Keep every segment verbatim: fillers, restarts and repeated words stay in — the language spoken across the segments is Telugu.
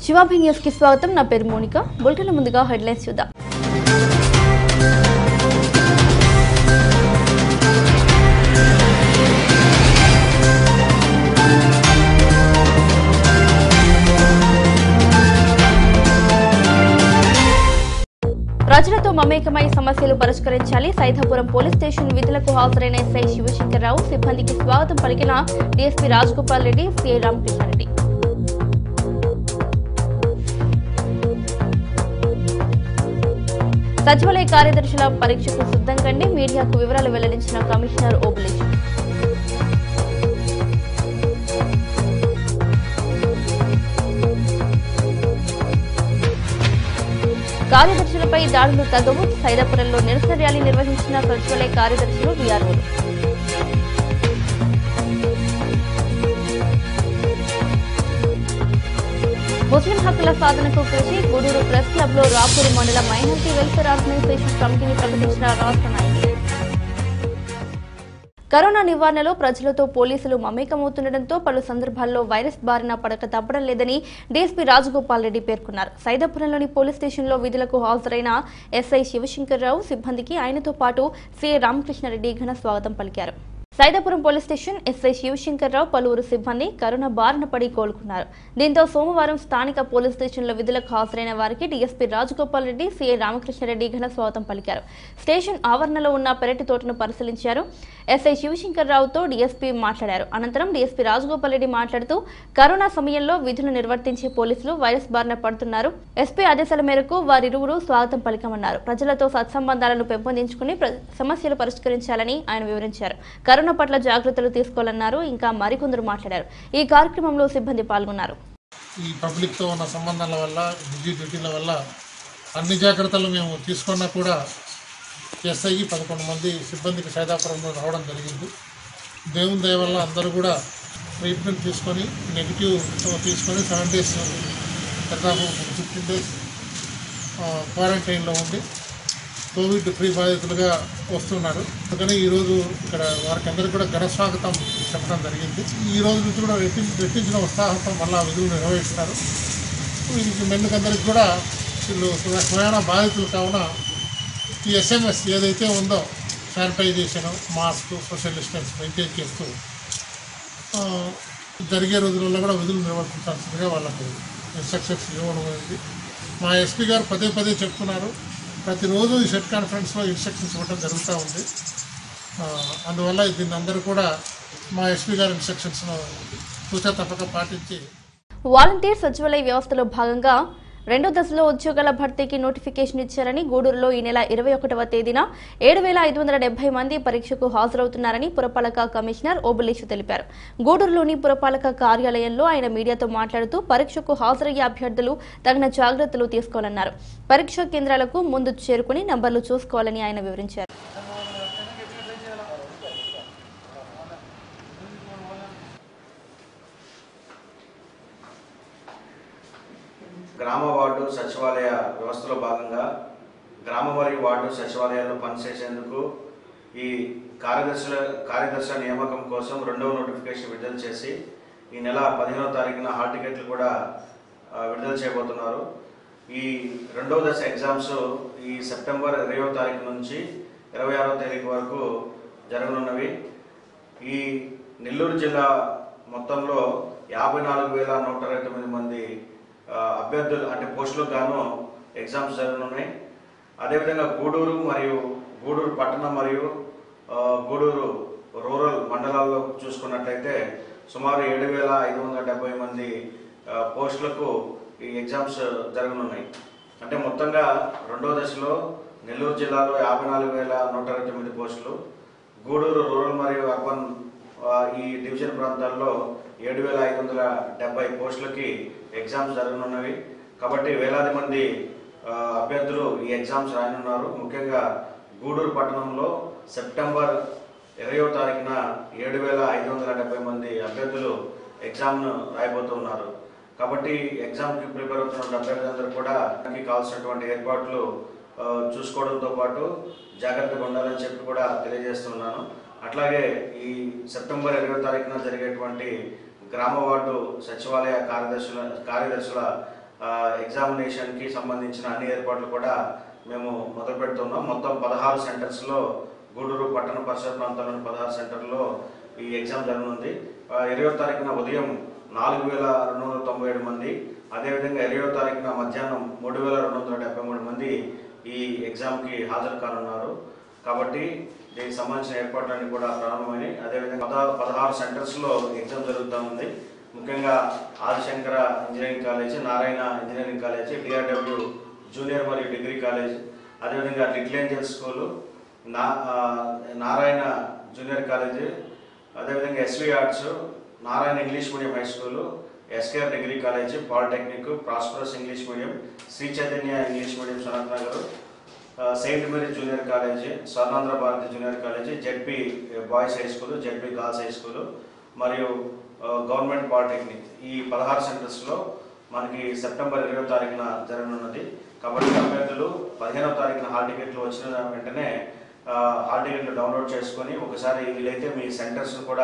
శివాభి న్యూస్ కి స్వాగతం. నా పేరు మోనిక. బులెటిన్ ముందుగా హెడ్లైన్స్ చూద్దాం. ప్రజలతో మమేకమై సమస్యలు పరిష్కరించాలి. సైదాపురం పోలీస్ స్టేషన్ విధులకు హాజరైన ఎస్ఐ శివశంకర్రావు సిబ్బందికి స్వాగతం పలికిన డీఎస్పీ రాజగోపాల్ రెడ్డి, సిఐ రామకృష్ణారెడ్డి. సచివాలయ కార్యదర్శుల పరీక్షకు సిద్ధం కండి. మీడియాకు వివరాలు వెల్లడించిన కమిషనర్ ఓబులేష్. కార్యదర్శులపై దాడులు తగవు. సైదాపురంలో నిరసన ర్యాలీ నిర్వహించిన సచివాలయ కార్యదర్శులు, వీఆర్ఓలు. ముస్లిం హక్కుల సాధనకు కృషి. గూడూరు ప్రెస్ క్లబ్ లో రాపూరు మండల మైనారిటీ వెల్ఫేర్ ఆర్గనైజేషన్ కమిటీని ప్రకటించిన రాష్ట్ర నాయకులు. కరోనా నివారణలో ప్రజలతో పోలీసులు మమేకమవుతుండటంతో పలు సందర్భాల్లో వైరస్ బారిన పడక తప్పడం లేదని డీఎస్పీ రాజగోపాల్ రెడ్డి పేర్కొన్నారు. సైదాపురంలోని పోలీస్ స్టేషన్లో విధులకు హాజరైన ఎస్ఐ శివశంకర్రావు సిబ్బందికి ఆయనతో పాటు సిఐ రామకృష్ణారెడ్డి ఘన స్వాగతం పలికారు. Saidapuram police station SI Sivashankar Rao పలువురు సిబ్బంది కరోనా బారిన పడి కోలుకున్నారు. దీంతో సోమవారం స్థానిక పోలీస్ స్టేషన్లో విధులకు హాజరైన వారికి డీఎస్పీ రాజగోపాల్ రెడ్డి, సిఐ రామకృష్ణారెడ్డి ఘన స్వాగతం పలికారు. స్టేషన్ ఆవరణలో ఉన్న పెరటి తోటను పరిశీలించారు. ఎస్ఐ శివశంకర్రావుతో డీఎస్పీ మాట్లాడారు. అనంతరం డీఎస్పీ రాజగోపాల్ రెడ్డి మాట్లాడుతూ కరోనా సమయంలో విధులు నిర్వర్తించే పోలీసులు వైరస్ బారిన పడుతున్నారు. ఎస్పీ ఆదేశాల మేరకు వారిరువురు స్వాగతం పలికామన్నారు. ప్రజలతో సత్సంబంధాలను పెంపొందించుకుని సమస్యలు పరిష్కరించాలని ఆయన వివరించారు. కరోనా పట్ల జాగ్రత్తలు తీసుకోవాలన్నారు. ఇంకా మరికొందరు మాట్లాడారు. ఈ కార్యక్రమంలో సిబ్బంది పాల్గొన్నారు. ఈ పబ్లిక్తో ఉన్న సంబంధాల వల్ల, బిజీ డ్యూటీల వల్ల అన్ని జాగ్రత్తలు మేము తీసుకున్నా కూడా ఎస్ఐకి పదకొండు మంది సిబ్బందికి సైదాపురంలో రావడం జరిగింది. దేవుని దయ వల్ల అందరూ కూడా ట్రీట్మెంట్ తీసుకొని నెగిటివ్ తీసుకొని సెవెన్ డేస్ దాదాపు ఫిఫ్టీన్ డేస్ క్వారంటైన్లో ఉండి కోవిడ్ ఫ్రీ బాధితులుగా వస్తున్నారు. అందుకని ఈరోజు ఇక్కడ వారికి అందరికీ కూడా ఘన స్వాగతం చెప్పడం జరిగింది. ఈ రోజు నుంచి కూడా రెట్టి రెట్టించిన ఉత్సాహంతో మళ్ళా విధులు నిర్వహిస్తారు. వీరికి మెన్నుకందరికి కూడా వీళ్ళు స్వయాన బాధితులు కావున ఈ ఎస్ఎంఎస్ ఏదైతే ఉందో sanitisation, mask, social distance maintain చేస్తూ జరిగే రోజులలో కూడా విధులు నిర్వర్తించాల్సిందిగా వాళ్ళకు ఇన్స్ట్రక్షన్స్ ఇవ్వడం అనేది మా ఎస్పీ గారు పదే పదే చెప్తున్నారు. ప్రతిరోజు ఈ సెట్ కాన్ఫరెన్స్లో ఇన్స్ట్రక్షన్స్ ఇవ్వడం జరుగుతూ ఉంది. అందువల్ల దీన్ని అందరూ కూడా మా ఎస్పీ గారి ఇన్స్ట్రక్షన్స్ను తూచా తప్పక పాటించి వాలంటీర్ సచివాలయ వ్యవస్థలో భాగంగా రెండో దశలో ఉద్యోగాల భర్తీకి నోటిఫికేషన్ ఇచ్చారని గూడూరులో ఈ నెల ఇరవై ఒకటవ తేదీన ఏడు వేల ఐదు వందల డెబ్బై మంది పరీక్షకు హాజరవుతున్నారని పురపాలక కమిషనర్ ఓబులేష్ తెలిపారు. గూడూరులోని పురపాలక కార్యాలయంలో ఆయన మీడియాతో మాట్లాడుతూ పరీక్షకు హాజరయ్యే అభ్యర్థులు తగిన జాగ్రత్తలు తీసుకోవాలన్నారు. పరీక్షా కేంద్రాలకు ముందు చేరుకుని నంబర్లు చూసుకోవాలని ఆయన వివరించారు. గ్రామ వార్డు సచివాలయ వ్యవస్థలో భాగంగా గ్రామ మరియు వార్డు సచివాలయాల్లో పనిచేసేందుకు ఈ కార్యదర్శుల కార్యదర్శుల నియామకం కోసం రెండవ నోటిఫికేషన్ విడుదల చేసి ఈ నెల పదిహేనవ తారీఖున హాల్ టికెట్లు కూడా విడుదల చేయబోతున్నారు. ఈ రెండవ దశ ఎగ్జామ్స్ ఈ సెప్టెంబర్ ఇరవయవ తారీఖు నుంచి ఇరవై ఆరవ తేదీ వరకు జరగనున్నవి. ఈ నెల్లూరు జిల్లా మొత్తంలో యాభై నాలుగు వేల నూట ఇరవై తొమ్మిది మంది అభ్యర్థులు అంటే పోస్టులకు గాను ఎగ్జామ్స్ జరగనున్నాయి. అదేవిధంగా గూడూరు మరియు గూడూరు పట్టణం మరియు గూడూరు రూరల్ మండలాల్లో చూసుకున్నట్లయితే సుమారు ఏడు వేల ఐదు వందల డెబ్బై మంది పోస్టులకు ఈ ఎగ్జామ్స్ జరగనున్నాయి. అంటే మొత్తంగా రెండో దశలో నెల్లూరు జిల్లాలో యాభై నాలుగు వేల నూట ఇరవై తొమ్మిది పోస్టులు, గూడూరు రూరల్ మరియు అర్బన్ ఈ డివిజన్ ప్రాంతాల్లో ఏడు వేల ఐదు వందల డెబ్బై పోస్టులకి ఎగ్జామ్స్ జరగనున్నవి. కాబట్టి వేలాది మంది అభ్యర్థులు ఈ ఎగ్జామ్స్ రాయనున్నారు. ముఖ్యంగా గూడూరు పట్టణంలో సెప్టెంబర్ ఇరవయవ తారీఖున ఏడు వేల ఐదు వందల డెబ్బై మంది అభ్యర్థులు ఎగ్జామ్ను రాయబోతున్నారు. కాబట్టి ఎగ్జామ్కి ప్రిపేర్ అవుతున్న అభ్యర్థులందరూ కూడా దానికి కావాల్సినటువంటి ఏర్పాట్లు చూసుకోవడంతో పాటు జాగ్రత్తగా ఉండాలని చెప్పి కూడా తెలియజేస్తున్నాను. అట్లాగే ఈ సెప్టెంబర్ ఇరవై తారీఖున జరిగేటువంటి గ్రామ వార్డు సచివాలయ కార్యదర్శుల కార్యదర్శుల ఎగ్జామినేషన్కి సంబంధించిన అన్ని ఏర్పాట్లు కూడా మేము మొదలు పెడుతున్నాం. మొత్తం పదహారు సెంటర్స్లో గూడూరు పట్టణ పరిసర ప్రాంతాల్లోని పదహారు సెంటర్లో ఈ ఎగ్జామ్ జరగనుంది. ఇరవై తారీఖున ఉదయం నాలుగు వేల రెండు వందల తొంభై ఏడు మంది, అదేవిధంగా ఇరవై తారీఖున మధ్యాహ్నం మూడు వేల రెండు వందల డెబ్బై మూడు మంది ఈ ఎగ్జామ్కి హాజరు కానున్నారు. కాబట్టి దీనికి సంబంధించిన ఏర్పాట్లన్నీ కూడా ప్రారంభమైనాయి. అదేవిధంగా పద పదహారు సెంటర్స్లో ఎగ్జామ్ జరుగుతూ ఉంది. ముఖ్యంగా Adi Shankara engineering college, Narayana engineering college, DRW junior మరియు డిగ్రీ కాలేజ్, అదేవిధంగా లిటిల్ ఏంజల్స్ స్కూలు, నా నారాయణ జూనియర్ కాలేజీ, అదేవిధంగా SV arts, Narayana English medium high school, SKR degree college, polytechnic, prosperous English medium, Sri Chaitanya English medium Sanath Nagar, Saint Mary junior college, Swarnandhra Bharathi junior college, ZP boys high school, ZP girls high school మరియు గవర్నమెంట్ పాలిటెక్నిక్. ఈ పదహారు సెంటర్స్లో మనకి సెప్టెంబర్ ఇరవై తారీఖున జరగనున్నది. కాబట్టి అభ్యర్థులు పదిహేనవ తారీఖున హాల్ టికెట్లు వచ్చిన వెంటనే హాల్ టికెట్లు డౌన్లోడ్ చేసుకొని ఒకసారి వీలైతే మీ సెంటర్స్ కూడా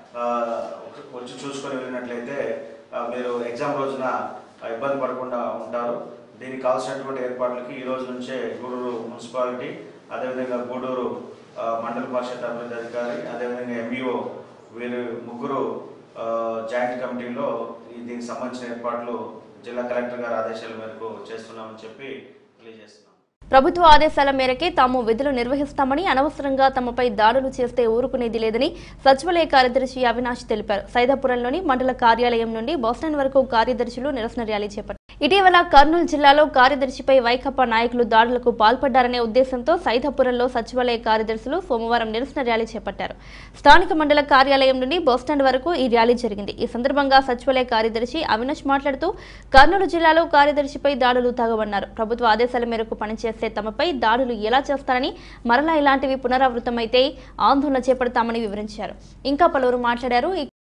వచ్చి చూసుకొని వెళ్ళినట్లయితే మీరు ఎగ్జామ్ రోజున ఇబ్బంది పడకుండా ఉంటారు. దీనికి కావాల్సినటువంటి ఏర్పాట్లకి ఈ రోజు నుంచే గూడూరు మున్సిపాలిటీ, అదేవిధంగా గూడూరు మండల పరిషత్ అభివృద్ధి అధికారి, అదేవిధంగా ఎంఈఓ వీరు ముగ్గురు జాయింట్ కమిటీలో దీనికి సంబంధించిన ఏర్పాట్లు జిల్లా కలెక్టర్ గారి ఆదేశాల మేరకు చేస్తున్నామని చెప్పి తెలియజేస్తున్నాం. ప్రభుత్వ ఆదేశాల మేరకే తాము విధులు నిర్వహిస్తామని, అనవసరంగా తమపై దాడులు చేస్తే ఊరుకునేది లేదని సచివాలయ కార్యదర్శి అవినాష్ తెలిపారు. సైదాపురంలోని మండల కార్యాలయం నుండి బస్టాండ్ వరకు కార్యదర్శులు నిరసన ర్యాలీ చేపట్టారు. ఇటీవల కర్నూలు జిల్లాలో కార్యదర్శిపై వైకాపా నాయకులు దాడులకు పాల్పడ్డారనే ఉద్దేశంతో సైదాపురంలో సచివాలయ కార్యదర్శులు సోమవారం నిరసన ర్యాలీ చేపట్టారు. స్థానిక మండల కార్యాలయం నుండి బస్టాండ్ వరకు ఈ ర్యాలీ జరిగింది. ఈ సందర్భంగా సచివాలయ కార్యదర్శి అవినాష్ మాట్లాడుతూ కర్నూలు జిల్లాలో కార్యదర్శిపై దాడులు తాగవన్నారు. ప్రభుత్వ ఆదేశాల మేరకు పనిచేసే తమపై దాడులు ఎలా చేస్తారని, మరలా ఇలాంటివి పునరావృతమైతే ఆందోళన చేపడతామని వివరించారు. ఇంకా పలువురు మాట్లాడారు.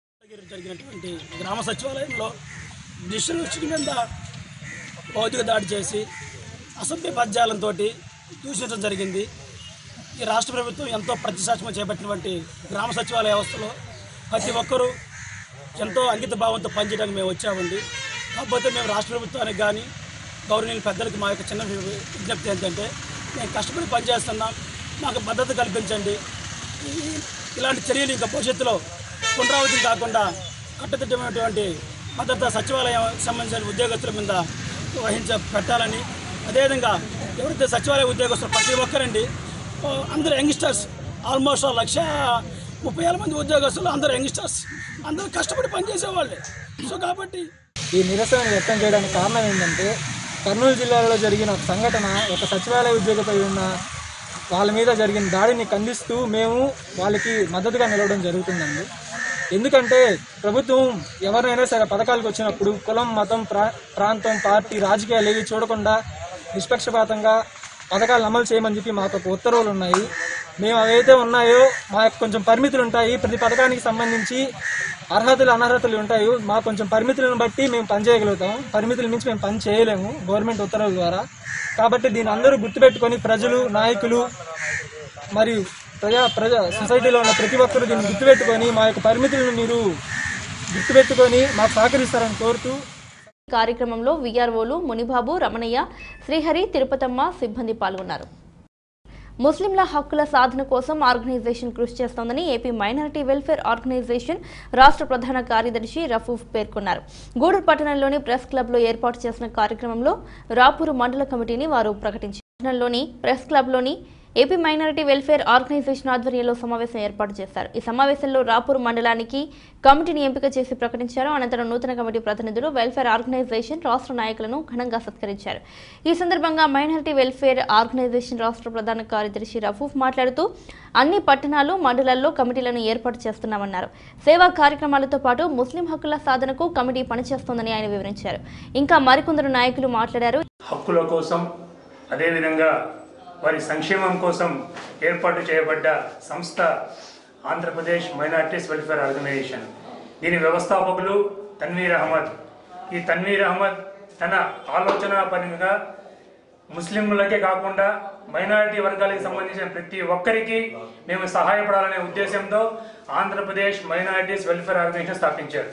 గ్రామ సచివాలయంలో డిస్ట్రిక్ట్ మీద భౌతిక దాడి చేసి అసభ్య పద్యాలంతో దూషించడం జరిగింది. ఈ రాష్ట్ర ప్రభుత్వం ఎంతో ప్రతిష్టాత్మకంగా చేపట్టినటువంటి గ్రామ సచివాలయ వ్యవస్థలో ప్రతి ఒక్కరూ ఎంతో అంకిత భావంతో పనిచేయడానికి మేము వచ్చామండి. కాకపోతే మేము రాష్ట్ర ప్రభుత్వానికి కానీ గౌరవనీయుల పెద్దలకు మా యొక్క చిన్న విజ్ఞప్తి ఏంటంటే, మేము కష్టపడి పనిచేస్తున్నాం, మాకు భద్రత కల్పించండి. ఇలాంటి చర్యలు ఇంకా భవిష్యత్తులో పునరావృతం కాకుండా కట్టుదిట్టమైనటువంటి భద్రత సచివాలయం సంబంధించిన ఉద్యోగస్తుల మీద వహించ పెట్టాలని, అదేవిధంగా ఎవరైతే సచివాలయ ఉద్యోగస్తులు ప్రతి ఒక్కరండి అందరూ యంగ్స్టర్స్, ఆల్మోస్ట్ లక్ష ముప్పై వేల మంది ఉద్యోగస్తులు అందరూ యంగ్స్టర్స్, అందరూ కష్టపడి పనిచేసేవాళ్ళే. సో కాబట్టి ఈ నిరసన వ్యక్తం చేయడానికి కారణం ఏంటంటే, కర్నూలు జిల్లాలో జరిగిన ఒక సంఘటన, ఒక సచివాలయ ఉద్యోగిపై ఉన్న వాళ్ళ మీద జరిగిన దాడిని ఖండిస్తూ మేము వాళ్ళకి మద్దతుగా నిలవడం జరుగుతుందండి. ఎందుకంటే ప్రభుత్వం ఎవరైనా సరే పథకాలకు వచ్చినప్పుడు కులం, మతం, ప్రా ప్రాంతం పార్టీ రాజకీయాలు ఏవి చూడకుండా నిష్పక్షపాతంగా పథకాలను అమలు చేయమని చెప్పి మాకు ఒక ఉత్తర్వులు ఉన్నాయి. మేము అవైతే ఉన్నాయో మా యొక్క కొంచెం పరిమితులు ఉంటాయి. ప్రతి పథకానికి సంబంధించి అర్హతలు అనర్హతలు ఉంటాయి. మాకు కొంచెం పరిమితులను బట్టి మేము పనిచేయగలుగుతాం. పరిమితుల మించి మేము పని చేయలేము గవర్నమెంట్ ఉత్తర్వుల ద్వారా. కాబట్టి దీన్ని అందరూ గుర్తుపెట్టుకొని ప్రజలు, నాయకులు మరియు ప్రజా ప్రజా సొసైటీలో ఉన్న ప్రతి ఒక్కరూ దీన్ని గుర్తుపెట్టుకొని మా యొక్క పరిమితులను మీరు గుర్తుపెట్టుకొని మాకు సహకరిస్తారని కోరుతూ కార్యక్రమంలో విఆర్ఓలు మునిబాబు, రమణయ్య, శ్రీహరి, తిరుపతమ్మ సిబ్బంది పాల్గొన్నారు. ముస్లింల హక్కుల సాధన కోసం ఆర్గనైజేషన్ కృషి చేస్తోందని ఏపీ మైనారిటీ వెల్ఫేర్ ఆర్గనైజేషన్ రాష్ట్ర ప్రధాన కార్యదర్శి రఫూఫ్ పేర్కొన్నారు. గూడూరు పట్టణంలోని ప్రెస్ క్లబ్లో ఏర్పాటు చేసిన కార్యక్రమంలో రాపూరు మండల కమిటీని వారు ప్రకటించారు. పట్టణంలోని ప్రెస్ క్లబ్లోని ఏపీ మైనారిటీ వెల్ఫేర్ ఆర్గనైజేషన్ ఆధ్వర్యంలో సమావేశం ఏర్పాటు చేశారు. ఈ సమావేశంలో రాపూర్ మండలానికి కమిటీని ఎంపిక చేసి ప్రకటించారు. అనంతరం నూతన కమిటీ ప్రతినిధులు వెల్ఫేర్ ఆర్గనైజేషన్ రాష్ట్ర నాయకులను ఘనంగా సత్కరించారు. ఈ సందర్భంగా మైనారిటీ వెల్ఫేర్ ఆర్గనైజేషన్ రాష్ట్ర ప్రధాన కార్యదర్శి రఫూఫ్ మాట్లాడుతూ అన్ని పట్టణాలు, మండలాల్లో కమిటీలను ఏర్పాటు చేస్తున్నామన్నారు. సేవా కార్యక్రమాలతో పాటు ముస్లిం హక్కుల సాధనకు కమిటీ పనిచేస్తోందని ఆయన వివరించారు. ఇంకా మరికొందరు నాయకులు మాట్లాడారు. హక్కుల కోసం అదేవిధంగా వారి సంక్షేమం కోసం ఏర్పాటు చేయబడ్డ సంస్థ ఆంధ్రప్రదేశ్ మైనారిటీస్ వెల్ఫేర్ ఆర్గనైజేషన్. దీని వ్యవస్థాపకులు తన్వీర్ అహ్మద్. ఈ తన్వీర్ అహ్మద్ తన ఆలోచన పరంగా ముస్లింలకే కాకుండా మైనారిటీ వర్గాలకు సంబంధించిన ప్రతి ఒక్కరికి మేము సహాయపడాలనే ఉద్దేశంతో ఆంధ్రప్రదేశ్ మైనారిటీస్ వెల్ఫేర్ ఆర్గనైజేషన్ స్థాపించారు.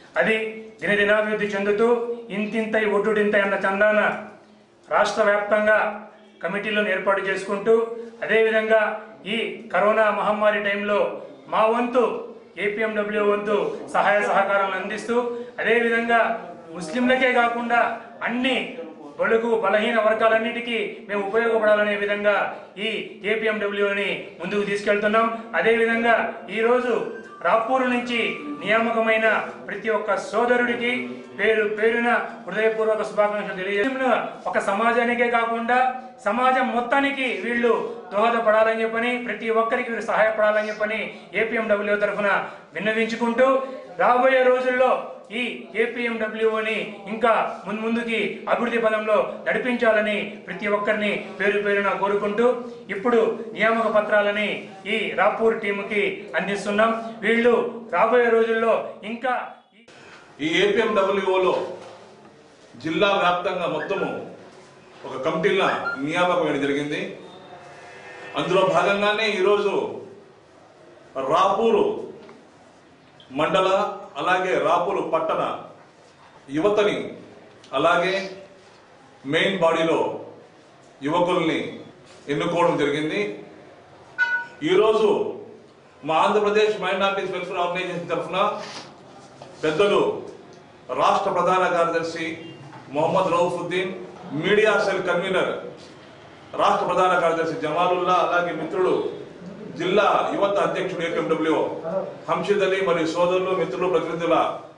అది దినదినాభివృద్ధి చెందుతూ ఇంతింతై ఒడ్డుడింతై అన్న చందాన రాష్ట్ర వ్యాప్తంగా కమిటీలను ఏర్పాటు చేసుకుంటూ అదేవిధంగా ఈ కరోనా మహమ్మారి టైంలో మా వంతు ఏపీఎండబ్ల్యూ వంతు సహాయ సహకారాలను అందిస్తూ అదేవిధంగా ముస్లింలకే కాకుండా అన్ని బడుగు బలహీన వర్గాలన్నిటికీ మేము ఉపయోగపడాలనే విధంగా ఈ ఏపీఎండబ్ల్యూని ముందుకు తీసుకెళ్తున్నాం. అదేవిధంగా ఈరోజు రాపూరు నుంచి నియామకమైన ప్రతి ఒక్క సోదరుడికి పేరు పేరున హృదయపూర్వక శుభాకాంక్షలు తెలియజేస్తున్నా. ఒక సమాజానికే కాకుండా సమాజం మొత్తానికి వీళ్ళు దోహదపడాలని చెప్పని ప్రతి ఒక్కరికి వీళ్ళు సహాయపడాలని చెప్పని ఏపీఎండబ్ల్యూ తరఫున విన్నవించుకుంటూ రాబోయే రోజుల్లో ఈ ఏపీఎండబ్ల్యూని ఇంకా మున్ముందుకి అభివృద్ధి పదంలో నడిపించాలని ప్రతి ఒక్కరిని పేరు పేరున కోరుకుంటూ ఇప్పుడు నియామక పత్రాలని ఈ రాపూర్ టీముకి అందిస్తున్నాం. వీళ్ళు రాబోయే రోజుల్లో ఇంకా ఈ ఏపీఎండబ్ల్యూలో జిల్లా వ్యాప్తంగా మొత్తము ఒక కమిటీల నియామకం వేయడం జరిగింది. అందులో భాగంగానే ఈరోజు రాపూరు మండల అలాగే రాపూరు పట్టణ యువతని అలాగే మెయిన్ బాడీలో యువకుల్ని ఎన్నుకోవడం జరిగింది. ఈరోజు మా ఆంధ్రప్రదేశ్ మైనార్టీస్ వెల్ఫేర్ ఆర్గనైజేషన్ తరఫున పెద్దలు రాష్ట్ర ప్రధాన కార్యదర్శి Mohammed Raufuddin, media cell convener రాష్ట్ర ప్రధాన కార్యదర్శి జమాలుల్లా, అలాగే మిత్రుడు జిల్లా యువత అధ్యక్షుడు ఏపీఎండబ్ల్యూ హంషిద్ అలీ మరియు సోదరులు మిత్రులు ప్రతినిధుల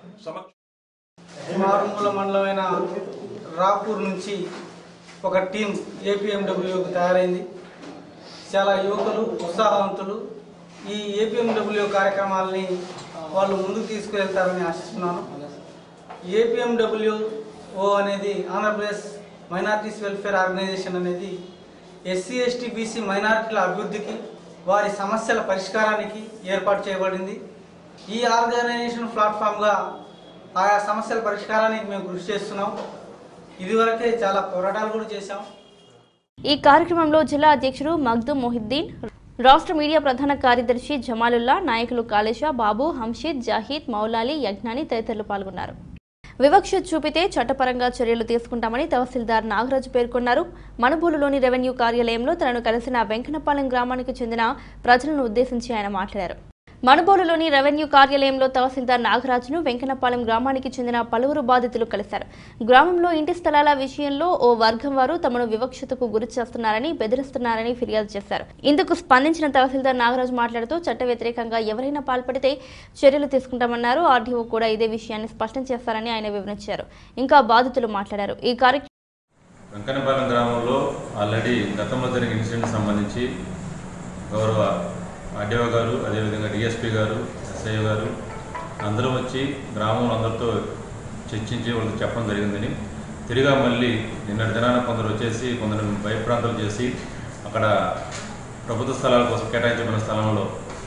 మారుమూల మండలమైన రాపూర్ నుంచి ఒక టీం ఏపీఎండబ్ల్యూకి తయారైంది. చాలా యువకులు ఉత్సాహవంతులు. ఈ ఏపీఎండబ్ల్యూ కార్యక్రమాలని వాళ్ళు ముందుకు తీసుకువెళ్తారని ఆశిస్తున్నాను. ఏపీఎండబ్ల్యూఓ అనేది ఆంధ్రప్రదేశ్ మైనార్టీస్ వెల్ఫేర్ ఆర్గనైజేషన్ అనేది ఎస్సీ ఎస్టీ బీసీ మైనారిటీల అభివృద్ధికి వారి సమస్యల పరిష్కారానికి ఏర్పాటు చేయబడింది. ఈ ఆర్గనైజేషన్ ప్లాట్ఫామ్గా ఆయా సమస్యల పరిష్కారానికి మేము కృషి చేస్తున్నాం. ఇదివరకే చాలా పోరాటాలు కూడా చేశాం. ఈ కార్యక్రమంలో జిల్లా అధ్యక్షుడు మగ్దుం మొహిద్దీన్, రాష్ట్ర మీడియా ప్రధాన కార్యదర్శి జమాలుల్లా, నాయకులు కాళేశా, బాబు, హంషీద్, జాహీద్, మౌలాలి, యజ్ఞాని తదితరులు పాల్గొన్నారు. వివక్ష చూపితే చట్టపరంగా చర్యలు తీసుకుంటామని తహసీల్దార్ నాగరాజు పేర్కొన్నారు. మనుబోలులోని రెవెన్యూ కార్యాలయంలో తనను కలిసిన వెంకన్నపాలెం గ్రామానికి చెందిన ప్రజలను ఉద్దేశించి ఆయన మాట్లాడారు. మనుబోలులోని రెవెన్యూ కార్యాలయంలో తహసీల్దార్ నాగరాజును వెంకన్నపాలెం గ్రామానికి చెందిన పలువురు బాధితులు కలిశారు. గ్రామంలో ఇంటి స్థలాల విషయంలో ఓ వర్గం వారు తమను వివక్షతకు గురి చేస్తున్నారని, బెదిరిస్తున్నారని ఫిర్యాదు చేశారు. ఇందుకు స్పందించిన తహసీల్దార్ నాగరాజు మాట్లాడుతూ చట్ట వ్యతిరేకంగా ఎవరైనా పాల్పడితే చర్యలు తీసుకుంటామన్నారు. ఆర్డీఓ కూడా ఇదే విషయాన్ని స్పష్టం చేస్తారని ఆయన వివరించారు. ఇంకా బాధితులు మాట్లాడారు. ఈ కార్యక్రమం వెంకన్నపాలెం గ్రామంలో ఆల్రెడీ గతంలో జరిగిన ఇన్సిడెంట్ సంబంధించి గౌరవ ఆర్డీఓ గారు, అదేవిధంగా డిఎస్పీ గారు, ఎస్ఐ గారు అందరూ వచ్చి గ్రామంలో అందరితో చర్చించి వాళ్ళకి చెప్పడం జరిగిందని, తిరిగా మళ్ళీ నిన్నటి దినాన కొందరు వచ్చేసి కొందరు భయప్రాంతాలు చేసి అక్కడ ప్రభుత్వ స్థలాల కోసం కేటాయించబడిన స్థలంలో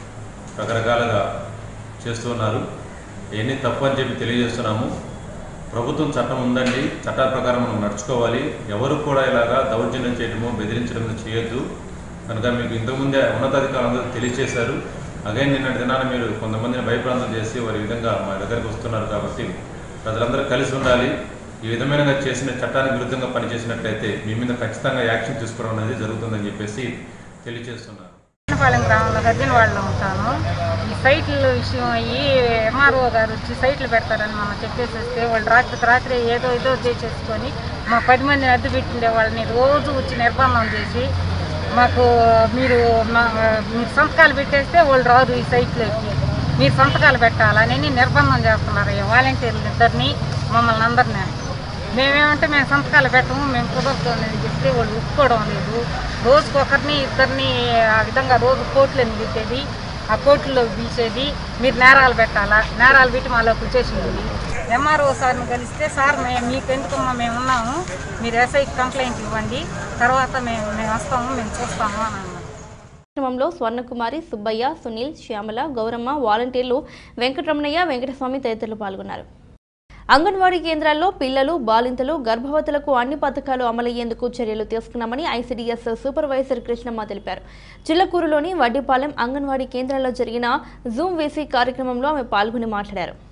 రకరకాలుగా చేస్తూ ఉన్నారు. ఇవన్నీ తప్పు అని చెప్పి తెలియజేస్తున్నాము. ప్రభుత్వం చట్టం ఉందండి, చట్టాల ప్రకారం మనం నడుచుకోవాలి. ఎవరు కూడా ఇలాగా దౌర్జన్యం చేయడము, బెదిరించడం చేయొద్దు. కనుక మీకు ఇంతకుముందే ఉన్నతాధికారులందరూ తెలియజేశారు. అగైన్ నిన్నటి దినాన మీరు కొంతమందిని భయప్రాంతం చేసి వారి విధంగా మా దగ్గరికి వస్తున్నారు. కాబట్టి ప్రజలందరూ కలిసి ఉండాలి. ఈ విధమైన చేసిన చట్టానికి విరుద్ధంగా పనిచేసినట్లయితే మీ మీద ఖచ్చితంగా యాక్షన్ తీసుకోవడం అనేది జరుగుతుందని చెప్పేసి తెలియజేస్తున్నారు. వెంకన్నపాలెం గ్రామంలో గర్జన వాళ్ళు ఉంటాను. ఈ సైట్ల విషయం అయ్యి ఎంఆర్ఓ గారు వచ్చి సైట్లు పెడతారని మనం చెప్పేసేస్తే వాళ్ళు రాత్రికి రాత్రి ఏదో ఏదో చేసేసుకొని మా పది మందిని అద్దె పెట్టిండే వాళ్ళని రోజు వచ్చి నిర్బంధం చేసి మాకు మీరు మీరు సంతకాలు పెట్టేస్తే వాళ్ళు రాదు ఈ సైట్లోకి, మీరు సంతకాలు పెట్టాలని నిర్బంధం చేస్తున్నారు వాలంటీర్లు ఇద్దరిని, మమ్మల్ని అందరినీ. మేమేమంటే మేము సంతకాలు పెట్టము, మేము కుదరదు అనేది చెప్తే వాళ్ళు ఒప్పుకోవడం లేదు. రోజుకు ఒకరిని ఇద్దరిని ఆ విధంగా రోజు కోర్టులను పెట్టేది, ఆ కోర్టులో పిలిచేది, మీరు నేరాలు పెట్టాలా, నేరాలు పెట్టి మాలో కూర్చేసింది. ఎంఆర్ఓ సార్ని కలిస్తే సార్ మేము మీకు ఎందుకమ్మా మేము ఉన్నాము, మీరు ఎస్ఐకి కంప్లైంట్ ఇవ్వండి, తర్వాత మేము మేము వస్తాము, మేము చూస్తాము అని అన్నారు. కార్యక్రమంలో స్వర్ణకుమారి, సుబ్బయ్య, సునీల్, శ్యామల, గౌరమ్మ, వాలంటీర్లు వెంకటరమణయ్య, వెంకటస్వామి తదితరులు పాల్గొన్నారు. అంగన్వాడీ కేంద్రాల్లో పిల్లలు, బాలింతలు, గర్భవతులకు అన్ని పథకాలు అమలయ్యేందుకు చర్యలు తీసుకున్నామని ఐసీడీఎస్ సూపర్వైజర్ కృష్ణమ్మ తెలిపారు. చిల్లకూరులోని వడ్డిపాలెం అంగన్వాడీ కేంద్రాల్లో జరిగిన జూమ్ వేసీ కార్యక్రమంలో ఆమె పాల్గొని మాట్లాడారు.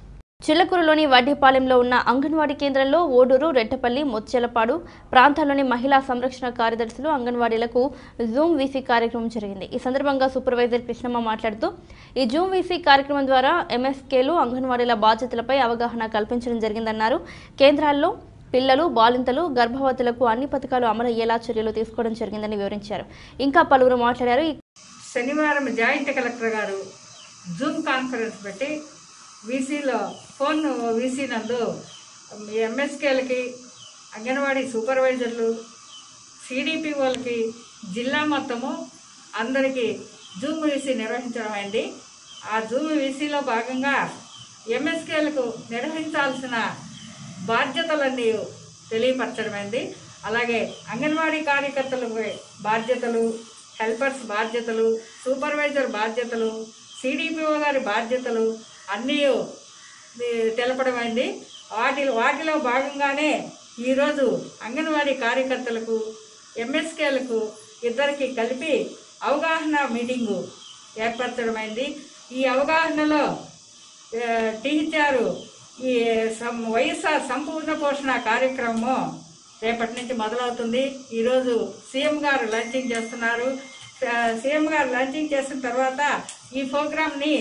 చిల్లకూరులోని వడ్డీపాలెంలో ఉన్న అంగన్వాడీ కేంద్రంలో ఓడూరు, రెట్టపల్లి, ముత్యాలపాడు ప్రాంతాల్లోని మహిళా సంరక్షణ కార్యదర్శులు అంగన్వాడీలకు జూమ్ వీసీ కార్యక్రమం జరిగింది. ఈ సందర్భంగా సూపర్వైజర్ కృష్ణమ్మ మాట్లాడుతూ ఈ జూమ్ వీసీ కార్యక్రమం ద్వారా ఎంఎస్కేలు అంగన్వాడీల బాధ్యతలపై అవగాహన కల్పించడం జరిగిందన్నారు. కేంద్రాల్లో పిల్లలు, బాలింతలు, గర్భవతులకు అన్ని పథకాలు అమలయ్యేలా చర్యలు తీసుకోవడం జరిగిందని వివరించారు. ఇంకా పలువురు మాట్లాడారు. శనివారం జాయింట్ కలెక్టర్ గారు జూమ్ కాన్ఫరెన్స్ పెట్టి వీసీలో ఫోన్ వీసీ నందు ఎంఎస్కేలకి, అంగన్వాడీ సూపర్వైజర్లు, సిడిపిఓలకి జిల్లా మొత్తము అందరికీ జూమ్ వీసీ నిర్వహించడం అయింది. ఆ జూమ్ వీసీలో భాగంగా ఎంఎస్కేలకు నిర్వహించాల్సిన బాధ్యతలన్నీ తెలియపరచడమైంది. అలాగే అంగన్వాడీ కార్యకర్తలకు బాధ్యతలు, హెల్పర్స్ బాధ్యతలు, సూపర్వైజర్ బాధ్యతలు, సిడిపిఓ గారి బాధ్యతలు అన్నీ తెలపడమైంది. వాటి వాటిలో భాగంగానే ఈరోజు అంగన్వాడీ కార్యకర్తలకు, ఎంఎస్కేలకు ఇద్దరికి కలిపి అవగాహన మీటింగు ఏర్పరచడమైంది. ఈ అవగాహనలో టీచర్ ఈ వైఎస్ఆర్ సంపూర్ణ పోషణ కార్యక్రమం రేపటి నుంచి మొదలవుతుంది. ఈరోజు సీఎం గారు లాంచింగ్ చేస్తున్నారు. సీఎం గారు లాంచింగ్ చేసిన తర్వాత ఈ ప్రోగ్రామ్ని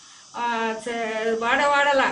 వాడవాడల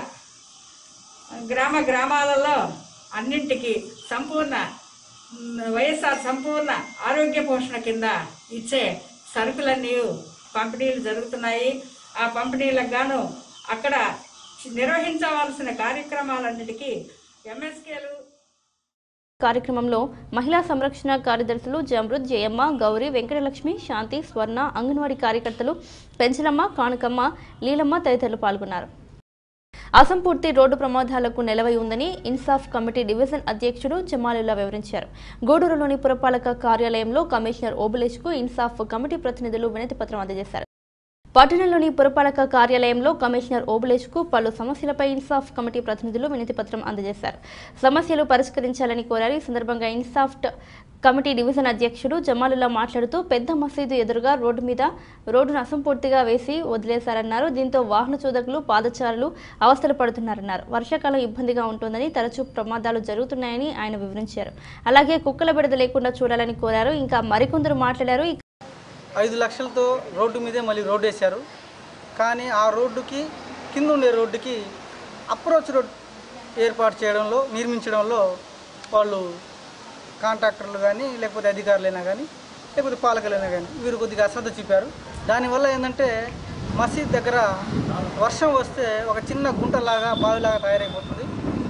గ్రామ గ్రామాలలో అన్నింటికి సంపూర్ణ వైఎస్ఆర్ సంపూర్ణ ఆరోగ్య పోషణ కింద ఇచ్చే సరుకులన్నీ పంపిణీలు జరుగుతున్నాయి. ఆ పంపిణీలకు గాను అక్కడ నిర్వహించవలసిన కార్యక్రమాలన్నిటికీ ఎంఎస్కేలు కార్యక్రమంలో మహిళా సంరక్షణ కార్యదర్శులు జమృత్, జయమ్మ, గౌరీ, వెంకటలక్ష్మి, శాంతి, స్వర్ణ, అంగన్వాడీ కార్యకర్తలు పెంచలమ్మ, కానుకమ్మ, లీలమ్మ తదితరులు పాల్గొన్నారు. అసంపూర్తి రోడ్డు ప్రమాదాలకు నెలవై ఉందని ఇన్సాఫ్ కమిటీ డివిజన్ అధ్యక్షుడు జమాలుల్లా వివరించారు. గూడూరులోని పురపాలక కార్యాలయంలో కమిషనర్ ఓబులేష్కు ఇన్సాఫ్ కమిటీ ప్రతినిధులు వినతి పత్రం అందజేశారు. పట్టణంలోని పురపాలక కార్యాలయంలో కమిషనర్ ఓబులేష్కు పలు సమస్యలపై ఇన్సాఫ్ కమిటీ ప్రతినిధులు వినతి పత్రం అందజేశారు. సమస్యలు పరిష్కరించాలని కోరారు. ఈ సందర్భంగా ఇన్సాఫ్ కమిటీ డివిజన్ అధ్యక్షుడు జమాలుల్లా మాట్లాడుతూ పెద్ద మసీదు ఎదురుగా రోడ్డు మీద రోడ్డును అసంపూర్తిగా వేసి వదిలేశారన్నారు. దీంతో వాహన చోదకులు, పాదచారులు అవస్థలు పడుతున్నారన్నారు. వర్షాకాలం ఇబ్బందిగా ఉంటుందని, తరచూ ప్రమాదాలు జరుగుతున్నాయని ఆయన వివరించారు. అలాగే కుక్కల బెడద లేకుండా చూడాలని కోరారు. ఇంకా మరికొందరు మాట్లాడారు. ఐదు లక్షలతో రోడ్డు మీదే మళ్ళీ రోడ్డు వేశారు. కానీ ఆ రోడ్డుకి కింద ఉండే రోడ్డుకి అప్రోచ్ రోడ్ ఏర్పాటు చేయడంలో, నిర్మించడంలో వాళ్ళు కాంట్రాక్టర్లు కానీ, లేకపోతే అధికారులైనా కానీ, లేకపోతే పాలకులైనా కానీ వీరు కొద్దిగా అశ్రద్ధ చూపారు. దానివల్ల ఏంటంటే మసీద్ దగ్గర వర్షం వస్తే ఒక చిన్న గుంటలాగా, బావిలాగా తయారైపోతుంది.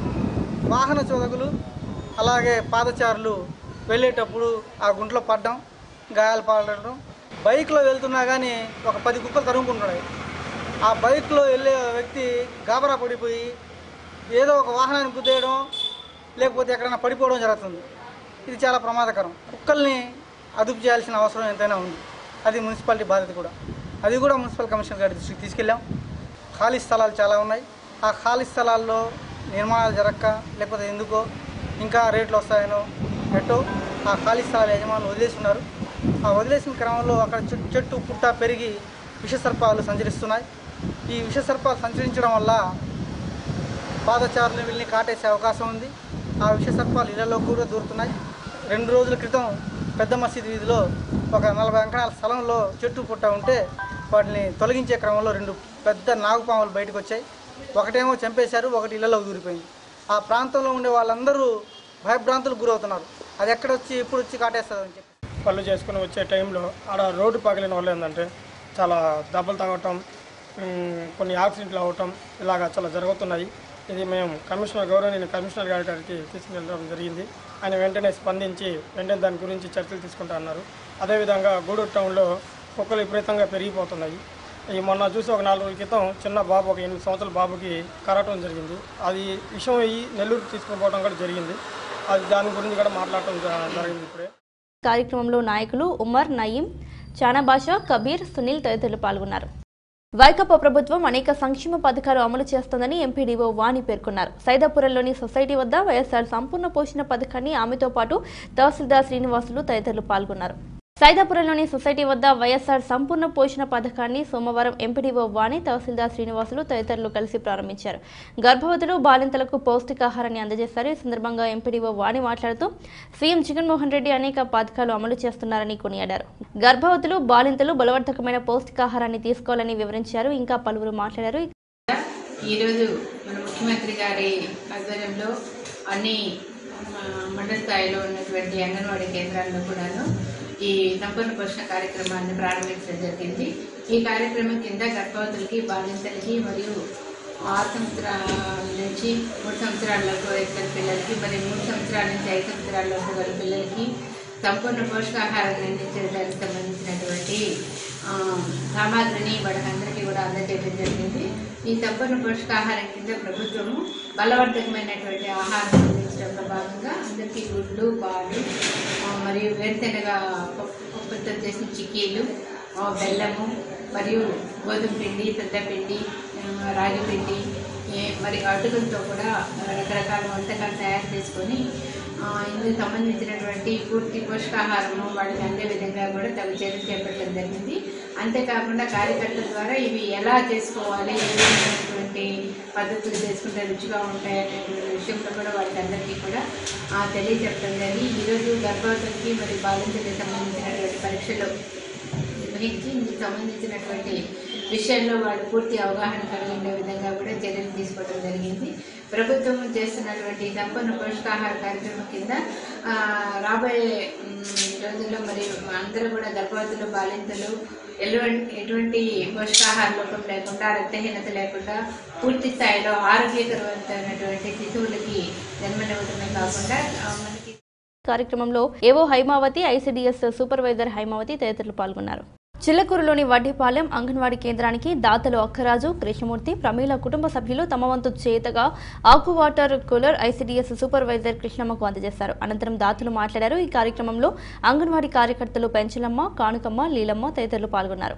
వాహన చోదకులు అలాగే పాదచారులు వెళ్ళేటప్పుడు ఆ గుంటలో పడడం, గాయాలు పాడడం, బైక్లో వెళ్తున్నా కానీ ఒక పది కుక్కలు తరుముకుంటున్నాయి. ఆ బైక్లో వెళ్ళే వ్యక్తి గాబరా పడిపోయి ఏదో ఒక వాహనాన్ని గుద్దేయడం, లేకపోతే ఎక్కడైనా పడిపోవడం జరుగుతుంది. ఇది చాలా ప్రమాదకరం. కుక్కల్ని అదుపు చేయాల్సిన అవసరం ఎంతైనా ఉంది. అది మున్సిపాలిటీ బాధ్యత కూడా. అది కూడా మున్సిపల్ కమిషనర్ గారి దృష్టికి తీసుకెళ్ళాం. ఖాళీ స్థలాలు చాలా ఉన్నాయి. ఆ ఖాళీ స్థలాల్లో నిర్మాణాలు జరగక, లేకపోతే ఎందుకో ఇంకా రేట్లు వస్తాయనో ఎట్టో ఆ ఖాళీ స్థలాల యజమానులు వదిలేసి ఉన్నారు. ఆ వదిలేసిన క్రమంలో అక్కడ చెట్టు పుట్ట పెరిగి విషసర్పాలు సంచరిస్తున్నాయి. ఈ విషసర్పాలు సంచరించడం వల్ల పాదచారులు వెళ్ళి కాటేసే అవకాశం ఉంది. ఆ విషసర్పాలు ఇళ్లలో కూడా దూరుతున్నాయి. రెండు రోజుల క్రితం పెద్ద మసీదు వీధిలో ఒక నలభై అంకణాల స్థలంలో చెట్టు పుట్ట ఉంటే వాటిని తొలగించే క్రమంలో రెండు పెద్ద నాగుపాములు బయటకు వచ్చాయి. ఒకటేమో చంపేశారు, ఒకటి ఇళ్లలో దూరిపోయింది. ఆ ప్రాంతంలో ఉండే వాళ్ళందరూ భయభ్రాంతులకు గురవుతున్నారు. అది ఎక్కడొచ్చి ఎప్పుడు వచ్చి కాటేస్తుందని చెప్పి పనులు చేసుకుని వచ్చే టైంలో ఆడ రోడ్డు పగిలిన వల్ల ఏంటంటే చాలా దెబ్బలు తగ్గటం, కొన్ని యాక్సిడెంట్లు అవ్వటం ఇలాగా చాలా జరుగుతున్నాయి. ఇది మేము కమిషనర్ గౌరవనీయ కమిషనర్ గారి గారికి తీసుకెళ్ళడం జరిగింది. ఆయన వెంటనే స్పందించి వెంటనే దాని గురించి చర్చలు తీసుకుంటా అన్నారు. అదేవిధంగా గూడూరు టౌన్లో కుక్కలు విపరీతంగా పెరిగిపోతున్నాయి. ఈ మొన్న చూసి ఒక నాలుగు రోజుల క్రితం చిన్న బాబు, ఒక ఎనిమిది సంవత్సరాల బాబుకి కరవటం జరిగింది. అది విషయం అయ్యి నెల్లూరు తీసుకుని పోవడం కూడా జరిగింది. అది దాని గురించి కూడా మాట్లాడటం జరిగింది. ఇప్పుడే కార్యక్రమంలో నాయకులు ఉమర్, నయీం, చానాబాషా, కబీర్, సునీల్ తదితరులు పాల్గొన్నారు. వైకాపా ప్రభుత్వం అనేక సంక్షేమ పథకాలు అమలు చేస్తోందని ఎంపీడీఓ వాణి పేర్కొన్నారు. సైదాపురంలోని సొసైటీ వద్ద వైఎస్ఆర్ సంపూర్ణ పోషణ పథకాన్ని ఆమెతో పాటు తహసీల్దార్ శ్రీనివాసులు తదితరులు పాల్గొన్నారు. సైదాపురంలోని సొసైటీ వద్ద వైఎస్ఆర్ సంపూర్ణ పోషణ పథకాన్ని సోమవారం ఎంపీడీఓ వాణి, తహసీల్దార్ శ్రీనివాసులు తదితరులు కలిసి ప్రారంభించారు. గర్భవతులు, బాలింతలకు పౌష్టికాహారాన్ని అందజేశారు. ఈ సందర్భంగా ఎంపీడీఓ వాణి మాట్లాడుతూ సీఎం జగన్మోహన్ రెడ్డి అనేక పథకాలు అమలు చేస్తున్నారని కొనియాడారు. గర్భవతులు, బాలింతలు బలవర్ధకమైన పౌష్టికాహారాన్ని తీసుకోవాలని వివరించారు. ఇంకా పలువురు మాట్లాడారు. ఈరోజు మన ముఖ్యమంత్రి గారి ఆధ్వర్యంలో అన్ని మండల స్థాయిలో ఉన్నటువంటి అంగన్వాడీ కేంద్రాల్లో కూడాను ఈ సంపూర్ణ పోషణ కార్యక్రమాన్ని ప్రారంభించడం జరిగింది. ఈ కార్యక్రమం కింద గర్భవతులకి, బాలింతలకి మరియు ఆరు సంవత్సరాల నుంచి మూడు సంవత్సరాలకు వయసు పిల్లలకి మరియు మూడు సంవత్సరాల నుంచి ఐదు సంవత్సరాలకు గల పిల్లలకి సంపూర్ణ పోషకాహారాన్ని అందించడానికి సంబంధించినటువంటి సామాగ్రిని వాళ్ళకందరికీ కూడా అందజేయడం జరిగింది. ఈ సంపూర్ణ పోషకాహారం కింద ప్రభుత్వము బలవర్ధకమైనటువంటి ఆహారం అందించడంలో భాగంగా అందరికీ గుడ్లు, పాలు మరియు వేరుశెనగ పప్పుతో చేసిన చిక్కీలు, బెల్లము మరియు గోధుమ పిండి, పెద్దపిండి, రాగి పిండి మరి అటుకులతో కూడా రకరకాల వంటకాలు తయారు చేసుకొని ఇందుకు సంబంధించినటువంటి పూర్తి పోషకాహారము వాళ్ళకి అందే విధంగా కూడా తగు చర్యలు చేపట్టడం జరిగింది. అంతేకాకుండా కార్యకర్తల ద్వారా ఇవి ఎలా చేసుకోవాలి, ఏ విధమైనటువంటి పద్ధతులు చేసుకుంటే రుచిగా ఉంటాయనేటువంటి విషయంలో కూడా వాళ్ళకి అందరికీ కూడా తెలియజెప్పడం జరిగింది. ఈరోజు గర్భవతులకి మరియు బాలింతలకు సంబంధించినటువంటి పరీక్షలు నిర్వహించి ఇందుకు సంబంధించినటువంటి విషయంలో వాళ్ళు పూర్తి అవగాహన కలిగి ఉండే విధంగా కూడా చర్యలు తీసుకోవడం జరిగింది. ప్రభుత్వం చేస్తున్నటువంటి సంపూర్ణ పోషకాహార కార్యక్రమం కింద రాబోయే రోజుల్లో మరి అందరూ కూడా గర్భవతులు, బాలింతలు ఎటువంటి ఎటువంటి పోషకాహార లోపం లేకుండా, రక్తహీనత లేకుండా పూర్తి స్థాయిలో ఆరోగ్యకరమైనటువంటి శిశువులకి జన్మనివ్వడమే కాకుండా మనకి కార్యక్రమంలో ఏవో హైమావతి, ఐసీడీఎస్ సూపర్వైజర్ హైమావతి తదితరులు పాల్గొన్నారు. చిల్లకూరులోని వడ్డీపాలెం అంగన్వాడీ కేంద్రానికి దాతలు అక్కరాజు, కృష్ణమూర్తి, ప్రమీల కుటుంబ సభ్యులు తమ వంతు చేతగా ఆకు వాటర్ కూలర్ ఐసీడీఎస్ సూపర్వైజర్ కృష్ణమ్మకు అందజేశారు. అనంతరం దాతలు మాట్లాడారు. ఈ కార్యక్రమంలో అంగన్వాడీ కార్యకర్తలు పెంచలమ్మ, కానుకమ్మ, లీలమ్మ తదితరులు పాల్గొన్నారు.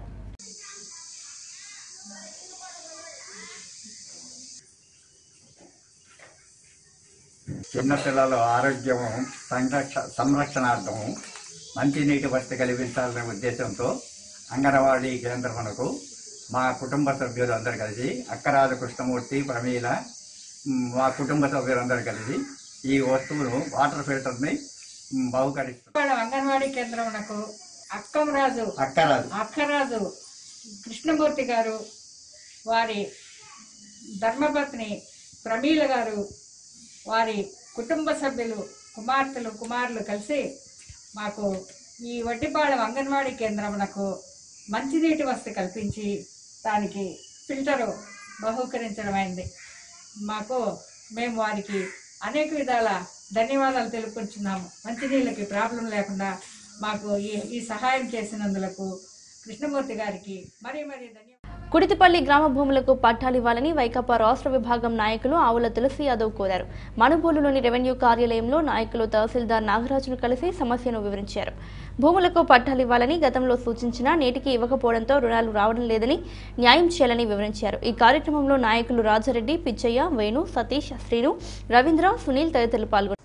చిన్నపిల్లల ఆరోగ్యం సంరక్ష సంరక్షణార్థం మంచినీటి వసతి కల్పించాలనే ఉద్దేశంతో అంగన్వాడీ కేంద్రమునకు మా కుటుంబ సభ్యులు అందరూ కలిసి అక్కరాజు, కృష్ణమూర్తి, ప్రమీల మా కుటుంబ సభ్యులందరూ కలిసి ఈ వస్తువును వాటర్ ఫిల్టర్ని బహుకరిస్తున్నారు. అంగన్వాడీ కేంద్రమునకు అక్కరాజు అక్కరాజు అక్కరాజు కృష్ణమూర్తి గారు, వారి ధర్మపత్ని ప్రమీల గారు, వారి కుటుంబ సభ్యులు, కుమార్తెలు, కుమారులు కలిసి మాకు ఈ వడ్డిపాలెం అంగన్వాడీ కేంద్రమునకు మంచినీటి వసతి కల్పించి దానికి ఫిల్టరు బహూకరించడమైంది. మాకు మేము వారికి అనేక విధాల ధన్యవాదాలు తెలుపుకుంటున్నాము. మంచినీళ్ళకి ప్రాబ్లం లేకుండా మాకు ఈ ఈ సహాయం చేసినందులకు కృష్ణమూర్తి గారికి మరీ మరీ ధన్యవాదాలు. కుడితిపల్లి గ్రామ భూములకు పట్టాలివ్వాలని వైకాపా రాష్ట్ర విభాగం నాయకులు ఆవుల తులసి యాదవ్ కోరారు. మనుబోలులోని రెవెన్యూ కార్యాలయంలో నాయకులు తహసీల్దార్ నాగరాజును కలిసి సమస్యను వివరించారు. భూములకు పట్టాలివ్వాలని గతంలో సూచించినా నేటికి ఇవ్వకపోవడంతో రుణాలు రావడం లేదని, న్యాయం చేయాలని వివరించారు. ఈ కార్యక్రమంలో నాయకులు రాజారెడ్డి, పిచ్చయ్య, వేణు, సతీష్, శ్రీను, రవీంద్ర, సునీల్ తదితరులు పాల్గొన్నారు.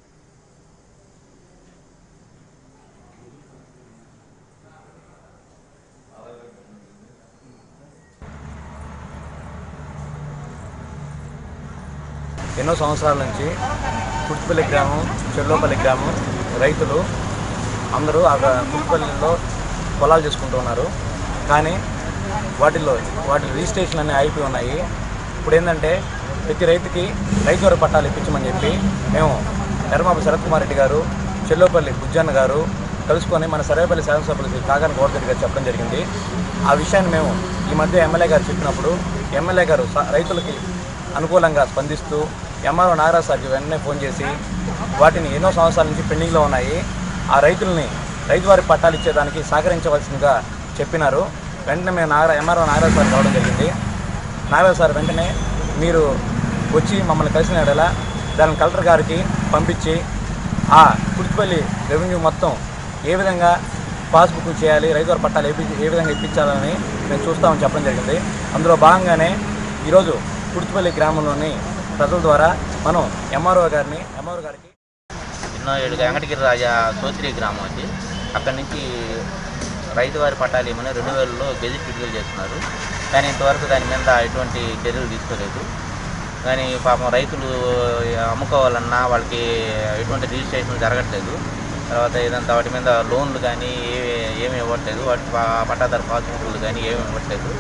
ఎన్నో సంవత్సరాల నుంచి కుర్తిపల్లి గ్రామం, చెర్లోపల్లి గ్రామం రైతులు అందరూ ఆ కుర్తిపల్లిలో పొలాలు చేసుకుంటూ ఉన్నారు. కానీ వాటిల్లో వాటి రిజిస్ట్రేషన్ అన్నీ అయిపోయి ఉన్నాయి. ఇప్పుడు ఏంటంటే ప్రతి రైతుకి రైతు వరకు పట్టాలు ఇప్పించమని చెప్పి మేము ఎర్రమాబు శరత్ కుమార్ రెడ్డి గారు, చెర్లోపల్లి బుజ్జన్న గారు కలుసుకొని మన సర్వేపల్లి శాసనసభ్యులకి కాకాని గోవర్ధన్ గారు చెప్పడం జరిగింది. ఆ విషయాన్ని మేము ఈ మధ్య ఎమ్మెల్యే గారు చెప్పినప్పుడు ఎమ్మెల్యే గారు రైతులకి అనుకూలంగా స్పందిస్తూ ఎంఆర్ఓ నాగరాజ్ సార్కి వెంటనే ఫోన్ చేసి వాటిని ఎన్నో సంవత్సరాల నుంచి పెండింగ్లో ఉన్నాయి, ఆ రైతుల్ని రైతువారి పట్టాలు ఇచ్చేదానికి సహకరించవలసిందిగా చెప్పినారు. వెంటనే మేము నాగరా ఎంఆర్ఓ నాగరాజ్ సార్ రావడం జరిగింది. నాగరాజ్ సార్ వెంటనే మీరు వచ్చి మమ్మల్ని కలిసిన ఎడల దాన్ని కలెక్టర్ గారికి పంపించి ఆ కుర్తిపల్లి రెవెన్యూ మొత్తం ఏ విధంగా పాస్బుక్ చేయాలి, రైతువారి పట్టాలు ఏ విధంగా ఇప్పించాలని మేము చూస్తామని చెప్పడం జరిగింది. అందులో భాగంగానే ఈరోజు కుర్తిపల్లి గ్రామంలోని ప్రజల ద్వారా మనం ఎంఆర్ఓ గారిని ఎంఆర్ఓ గారికి ఎన్నో ఏడు వెంకటగిరి రాజా సోత్రి గ్రామం అది. అక్కడి నుంచి రైతు వారి పట్టాలు ఏమని రెండు వేలలో గెజిట్ విడుదల చేస్తున్నారు. కానీ ఇంతవరకు దాని మీద ఎటువంటి చర్యలు తీసుకోలేదు. కానీ పాపం రైతులు అమ్ముకోవాలన్నా వాళ్ళకి ఎటువంటి రిజిస్ట్రేషన్ జరగట్లేదు. తర్వాత ఏదంతా వాటి మీద లోన్లు కానీ ఏమి ఏమి ఇవ్వట్లేదు. వాటి పట్టాదారు పాస్బుక్లు కానీ ఏమి ఇవ్వట్లేదు.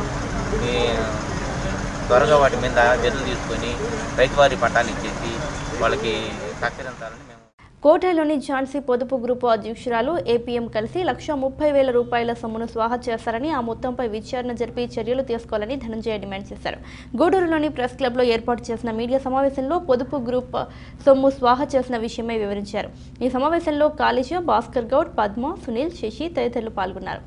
త్వరగా వాటి మీద చర్యలు తీసుకొని రైతువారి పట్టాలు ఇచ్చేసి వాళ్ళకి సహకరించాలని మేము. కోటలోని ఝాన్సీ పొదుపు గ్రూపు అధ్యక్షురాలు ఏపీఎం కలిసి లక్ష ముప్పై వేల రూపాయల సొమ్మును స్వాహా చేస్తారని, ఆ మొత్తంపై విచారణ జరిపి చర్యలు తీసుకోవాలని ధనంజయ డిమాండ్ చేశారు. గూడూరులోని ప్రెస్ క్లబ్లో ఏర్పాటు చేసిన మీడియా సమావేశంలో పొదుపు గ్రూప్ సొమ్ము స్వాహా చేసిన విషయమై వివరించారు. ఈ సమావేశంలో కాళిజ, భాస్కర్ గౌడ్, పద్మ, సునీల్, శశి తదితరులు పాల్గొన్నారు.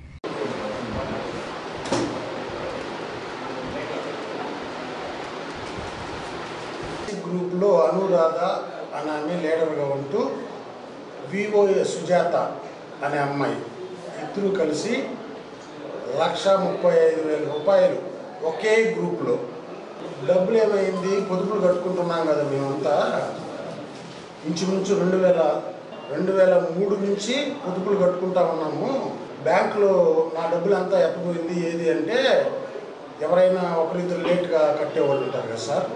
గ్రూప్లో అనురాధ అనే ఆమె లీడర్గా ఉంటూ వివోఏ సుజాత అనే అమ్మాయి ఇద్దరు కలిసి లక్ష ముప్పై ఐదు వేల రూపాయలు ఒకే గ్రూప్లో డబ్బులు ఏమైంది, పొదుపులు కట్టుకుంటున్నాం కదా మేమంతా. ఇంచుమించు రెండు వేల రెండు వేల మూడు నుంచి పొదుపులు కట్టుకుంటా ఉన్నాము. బ్యాంకులో మా డబ్బులు అంతా ఎత్తపోయింది. ఏది అంటే ఎవరైనా ఒకరిద్దరు లేట్గా కట్టేవాళ్ళు ఉంటారు కదా సార్,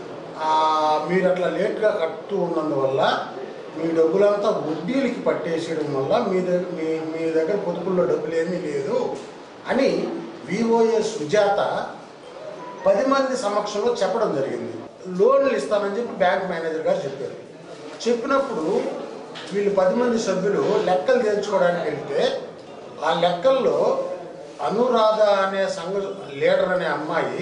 మీరు అట్లా లేట్గా కడుతూ ఉన్నందువల్ల మీ డబ్బులంతా వడ్డీలకి పట్టేసేయడం వల్ల మీ దగ్గర మీ మీ దగ్గర పొదుపుల్లో డబ్బులు ఏమీ లేదు అని వివోఏ సుజాత పది మంది సమక్షంలో చెప్పడం జరిగింది. లోన్లు ఇస్తానని చెప్పి బ్యాంక్ మేనేజర్ గారు చెప్పారు. చెప్పినప్పుడు వీళ్ళు పది మంది సభ్యులు లెక్కలు తేల్చుకోవడానికి వెళ్తే ఆ లెక్కల్లో అనురాధ అనే సంఘ లీడర్ అనే అమ్మాయి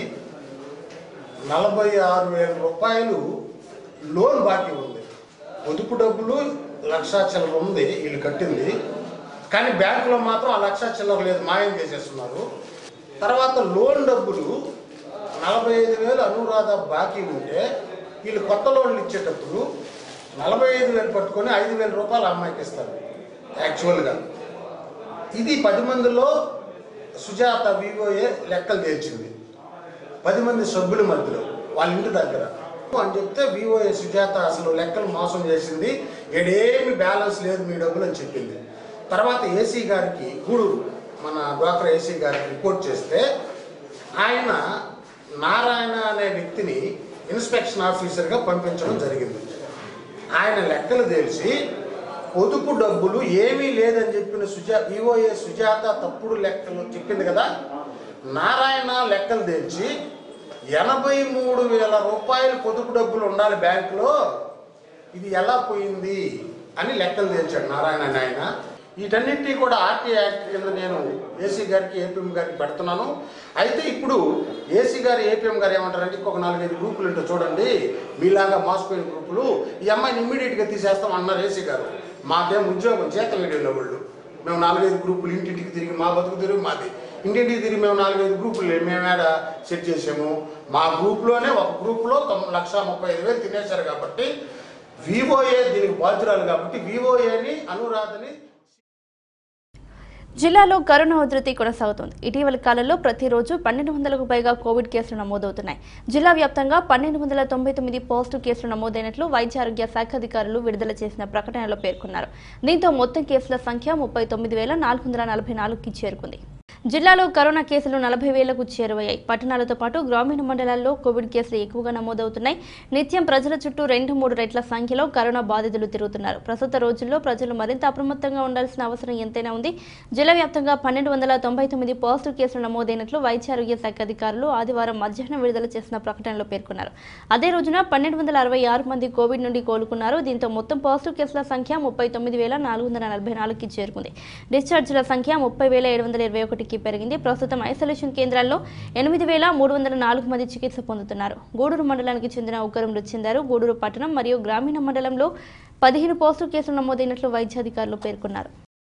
నలభై ఆరు వేల రూపాయలు లోన్ బాకీ ఉంది. పొదుపు డబ్బులు లక్షా చిల్లర ఉంది వీళ్ళు కట్టింది, కానీ బ్యాంకులో మాత్రం ఆ లక్షా చిల్లర లేదు, మాయం చేసేస్తున్నారు. తర్వాత లోన్ డబ్బులు నలభై ఐదు వేలు అనురాధ బాకీ ఉంటే వీళ్ళు కొత్త లోన్లు ఇచ్చేటప్పుడు నలభై ఐదు వేలు పట్టుకొని ఐదు వేల రూపాయలు అమ్మాయికి ఇస్తారు యాక్చువల్గా. ఇది పది మందిలో సుజాత వివోఏ లెక్కలు తేల్చింది. పది మంది సభ్యుల మధ్యలో వాళ్ళ ఇంటి దగ్గర అని చెప్తే వివోఏ సుజాత అసలు లెక్కలు మోసం చేసింది, ఏడేమి బ్యాలెన్స్ లేదు మీ డబ్బులు అని చెప్పింది. తర్వాత ఏసీ గారికి, గూడూరు మన డ్వాక్రా ఏసీ గారికి రిపోర్ట్ చేస్తే ఆయన నారాయణ అనే వ్యక్తిని ఇన్స్పెక్షన్ ఆఫీసర్గా పంపించడం జరిగింది. ఆయన లెక్కలు తెలిసి పొదుపు డబ్బులు ఏమీ లేదని చెప్పిన సుజా వివోఏ సుజాత తప్పుడు లెక్కలు చెప్పింది కదా, నారాయణ లెక్కలు తెచ్చి ఎనభై మూడు వేల రూపాయలు పొదుపు డబ్బులు ఉండాలి బ్యాంకులో, ఇది ఎలా పోయింది అని లెక్కలు తెచ్చాడు నారాయణ అని ఆయన. వీటన్నిటినీ కూడా ఆర్టీ యాక్ట్ కింద నేను ఏసీ గారికి ఏపీఎం గారికి పెడుతున్నాను. అయితే ఇప్పుడు ఏసీ గారు ఏపీఎం గారు ఏమంటారంటే ఇంకొక నాలుగైదు గ్రూపులు ఉంటే చూడండి మీలాగా మోసపోయిన గ్రూపులు, ఈ అమ్మాయిని ఇమ్మీడియట్గా తీసేస్తాం అన్నారు ఏసీ గారు. మాకేం ఉద్యోగం జీతం వీడియోలో వాళ్ళు, మేము నాలుగైదు గ్రూపులు ఇంటింటికి తిరిగి మా బతుకు తిరిగి మాది ఇంటింటికి తిరిగి మేము నాలుగైదు గ్రూపులు మేము ఏడ సెట్ చేసాము. మా గ్రూప్లోనే ఒక గ్రూప్లో తొమ్మిది లక్ష ముప్పై ఐదు వేలు తినేశారు కాబట్టి వివోఏ దీనికి బాధ్యురాలు కాబట్టి వివోఏని అనురాధని. జిల్లాలో కరోనా ఉధృతి కొనసాగుతోంది. ఇటీవలి కాలంలో ప్రతిరోజు పన్నెండు వందలకు పైగా కోవిడ్ కేసులు నమోదవుతున్నాయి. జిల్లా వ్యాప్తంగా పన్నెండు వందల తొంభై తొమ్మిది పాజిటివ్ కేసులు నమోదైనట్లు వైద్య ఆరోగ్య శాఖ అధికారులు విడుదల చేసిన ప్రకటనలో పేర్కొన్నారు. దీంతో మొత్తం కేసుల సంఖ్య ముప్పై తొమ్మిది వేల నాలుగు వందల నలభై నాలుగుకి చేరుకుంది. జిల్లాలో కరోనా కేసులు నలభై వేలకు చేరువయ్యాయి. పట్టణాలతో పాటు గ్రామీణ మండలాల్లో కోవిడ్ కేసులు ఎక్కువగా నమోదవుతున్నాయి. నిత్యం ప్రజల చుట్టూ రెండు మూడు రెట్ల సంఖ్యలో కరోనా బాధితులు తిరుగుతున్నారు. ప్రస్తుత రోజుల్లో ప్రజలు మరింత అప్రమత్తంగా ఉండాల్సిన అవసరం ఎంతైనా ఉంది. జిల్లా వ్యాప్తంగా పన్నెండు వందల తొంభై తొమ్మిది పాజిటివ్ కేసులు నమోదైనట్లు వైద్య ఆరోగ్య శాఖ అధికారులు ఆదివారం మధ్యాహ్నం విడుదల చేసిన ప్రకటనలో పేర్కొన్నారు. అదే రోజున పన్నెండు వందల అరవై ఆరు మంది కోవిడ్ నుండి కోలుకున్నారు. దీంతో మొత్తం పాజిటివ్ కేసుల సంఖ్య ముప్పై తొమ్మిది వేల నాలుగు వందల నలభై నాలుగుకి చేరుకుంది. డిశ్చార్జీల సంఖ్య ముప్పై వేల ఏడు వందల ఇరవై ఒకటికి పెరిగింది. ప్రస్తుతం ఐసోలేషన్ కేంద్రాల్లో ఎనిమిది వేల మూడు వందల నాలుగు మంది చికిత్స పొందుతున్నారు. గూడూరు మండలానికి చెందిన ఒకరు మృతి చెందారు. గూడూరు పట్టణం మరియు గ్రామీణ మండలంలో పదిహేను పాజిటివ్ కేసులు నమోదైనట్లు వైద్యాధికారులు పేర్కొన్నారు.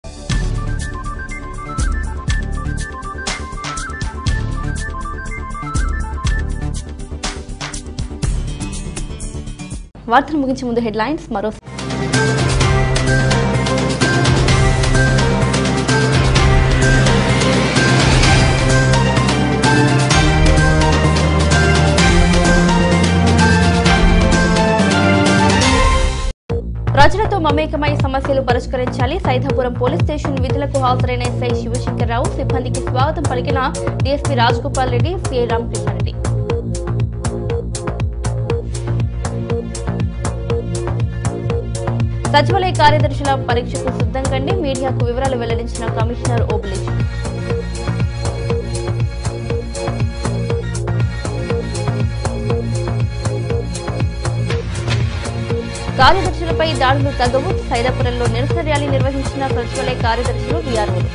వార్తలు ముగించే ముందు హెడ్లైన్స్ మరో. ప్రజలతో ప్రజలతో మమేకమై సమస్యలు పరిష్కరించాలి. సైదాపురం పోలీస్ స్టేషన్ విధులకు హాజరైన ఎస్ఐ శివశంకర్రావు, సిబ్బందికి స్వాగతం పలికిన డీఎస్పీ రాజగోపాల్ రెడ్డి, సిఐ రామకృష్ణారెడ్డి. సచివాలయ కార్యదర్శుల పరీక్షకు సిద్ధం కండి. మీడియాకు వివరాలు వెల్లడించిన కమిషనర్ ఓబులేష్. కార్యదర్శులపై దాడులు తగవు. సైదాపురంలో నిరసన ర్యాలీ నిర్వహించిన సచివాలయ కార్యదర్శులు, వీఆర్ఓలు.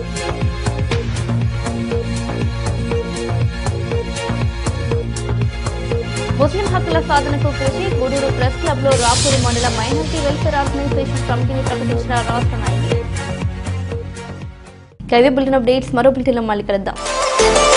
ముస్లిం హక్కుల సాధనకు కృషి. గూడూరు ప్రెస్ క్లబ్ లో రాపూరు మండల మైనారిటీ వెల్ఫేర్ ఆర్గనైజేషన్ కమిటీని ప్రకటించిన రాష్ట్ర నాయకులు. కైవే బులెటిన్ అప్డేట్స్ మరో బులెటిన్లో మళ్ళీ కలుద్దాం.